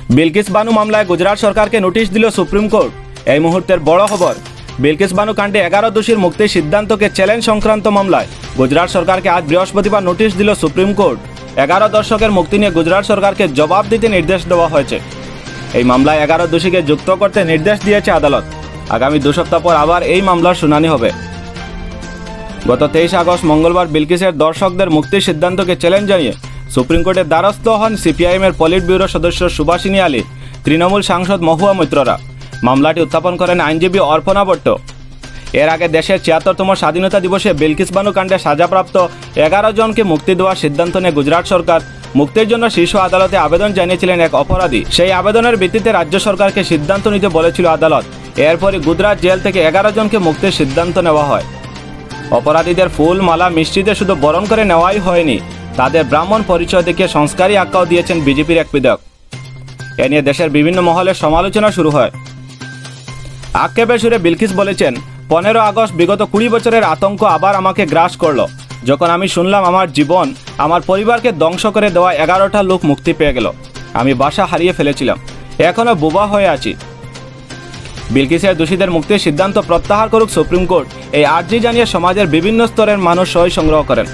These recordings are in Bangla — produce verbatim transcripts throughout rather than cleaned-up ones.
বিলকিস বানু মামলায় গুজরাট সরকারকে নোটিশ দিল সুপ্রিম কোর্ট। এই মুহূর্তের বড় খবর, বিলকিস বানু কাণ্ডে এগারো দোষীর মুক্তির সিদ্ধান্তকে চ্যালেঞ্জ সংক্রান্ত মামলায় গুজরাট সরকারকে আজ বৃহস্পতিবার নোটিশ দিল সুপ্রিম কোর্ট। এগারো দর্শকের মুক্তি নিয়ে গুজরাট সরকারকে জবাব দিতে নির্দেশ দেওয়া হয়েছে। এই মামলায় এগারো দোষীকে যুক্ত করতে নির্দেশ দিয়েছে আদালত। আগামী দু সপ্তাহ পর আবার এই মামলার শুনানি হবে। গত তেইশ আগস্ট মঙ্গলবার বিলকিসের দর্শকদের মুক্তির সিদ্ধান্তকে চ্যালেঞ্জ জানিয়ে সুপ্রিম কোর্টের দ্বারস্থ হন সিপিআইএমের পলিট ব্যুরো সদস্য সুভাষিনী আলী, তৃণমূল সাংসদ মহুয়া মৈত্ররা। মামলাটি উত্থাপন করেন আইনজীবী অর্পণা ভট্ট। এর আগে দেশের ছিয়াত্তরতম স্বাধীনতা দিবসে বিলকিস বানু কাণ্ডে সাজাপ্রাপ্ত এগারো জনকে মুক্তি দেওয়ার সিদ্ধান্ত নিয়ে গুজরাট সরকার মুক্তির জন্য শীর্ষ আদালতে আবেদন জানিয়েছিলেন এক অপরাধী। সেই আবেদনের ভিত্তিতে রাজ্য সরকারকে সিদ্ধান্ত নিতে বলেছিল আদালত। এরপরই গুজরাট জেল থেকে এগারো জনকে মুক্তির সিদ্ধান্ত নেওয়া হয়। অপরাধীদের ফুল মালা মিষ্টিতে শুধু বরণ করে নেওয়াই হয়নি, তাদের ব্রাহ্মণ পরিচয় দেখিয়ে সংস্কারী আখ্যাও দিয়েছেন বিজেপির এক বিধায়ক। এ নিয়ে দেশের বিভিন্ন মহলে সমালোচনা শুরু হয়। আক্ষেপের সুরে বিলকিস বলেছেন, পনেরো আগস্ট বিগত কুড়ি বছরের আতঙ্ক আবার আমাকে গ্রাস করলো। যখন আমি শুনলাম আমার জীবন, আমার পরিবারকে ধ্বংস করে দেওয়া এগারোটা লোক মুক্তি পেয়ে গেল, আমি বাসা হারিয়ে ফেলেছিলাম, এখনো বোবা হয়ে আছি। বিলকিসের দোষীদের মুক্তির সিদ্ধান্ত প্রত্যাহার করুক সুপ্রিম কোর্ট, এই আর্জি জানিয়ে সমাজের বিভিন্ন স্তরের মানুষ সই সংগ্রহ করেন।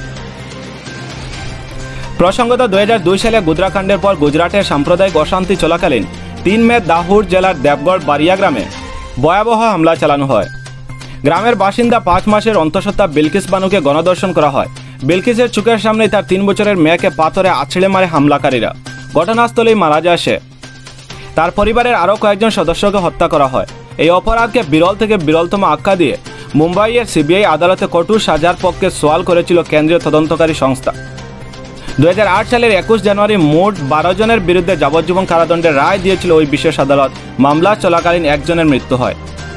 প্রসঙ্গত দুই হাজার দুই সালে গুজরাকাণ্ডের পর গুজরাটের সাম্প্রদায়িক অশান্তি চলাকালীন তিন মে দাহুর জেলার দেবগড় বারিয়া গ্রামে ভয়াবহ হামলা চালানো হয়। গ্রামের বাসিন্দা পাঁচ মাসের অন্তঃসত্ত্বা বিলকিস বানুকে গণধর্ষণ করা হয়। বিলকিসের চোখের সামনেই তার তিন বছরের মেয়েকে পাথরে আছড়ে মারে হামলাকারীরা। ঘটনাস্থলেই মারা যায় সে। তার পরিবারের আরও কয়েকজন সদস্যকে হত্যা করা হয়। এই অপরাধকে বিরল থেকে বিরলতম আখ্যা দিয়ে মুম্বাইয়ের সিবিআই আদালতে কঠোর সাজার পক্ষে সওয়াল করেছিল কেন্দ্রীয় তদন্তকারী সংস্থা। দুই হাজার আট সালের একুশ জানুয়ারি মোট বারো জনের বিরুদ্ধে যাবজ্জীবন কারাদণ্ডের রায় দিয়েছিল ওই বিশেষ আদালত। মামলা চলাকালীন একজনের মৃত্যু হয়।